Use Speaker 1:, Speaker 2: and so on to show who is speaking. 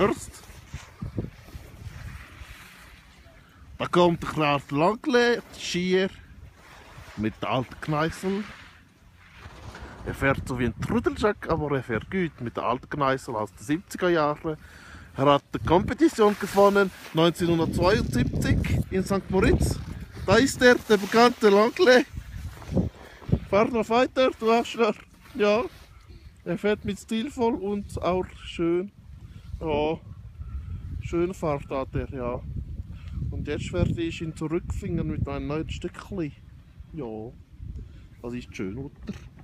Speaker 1: Hörst? Da kommt der Klaus Langle, Skier, mit der alten Kneissel. Er fährt so wie ein Trudeljack, aber er fährt gut mit der alten Kneissel aus den 70er Jahren. Er hat die Kompetition gewonnen 1972 in St. Moritz. Da ist er, der bekannte Langle. Fahr noch weiter, du Arschloch. Ja, er fährt mit stilvoll und auch schön. Ja, schöne Fahrt hat er, ja. Und jetzt werde ich ihn zurückfingern mit einem neuen Stückchen. Ja, das ist schön, oder?